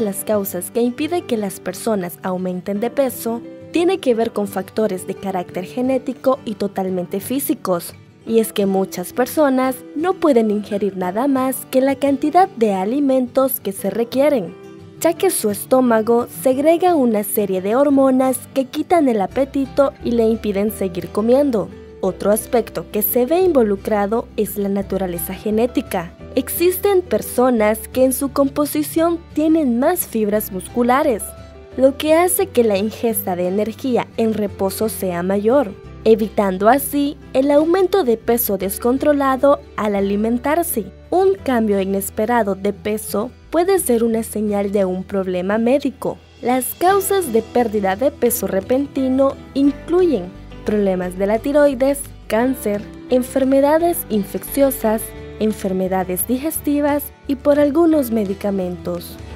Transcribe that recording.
las causas que impide que las personas aumenten de peso tiene que ver con factores de carácter genético y totalmente físicos. Y es que muchas personas no pueden ingerir nada más que la cantidad de alimentos que se requieren, ya que su estómago segrega una serie de hormonas que quitan el apetito y le impiden seguir comiendo. Otro aspecto que se ve involucrado es la naturaleza genética. Existen personas que en su composición tienen más fibras musculares, lo que hace que la ingesta de energía en reposo sea mayor, evitando así el aumento de peso descontrolado al alimentarse. Un cambio inesperado de peso puede ser una señal de un problema médico. Las causas de pérdida de peso repentino incluyen problemas de la tiroides, cáncer, enfermedades infecciosas, enfermedades digestivas y por algunos medicamentos.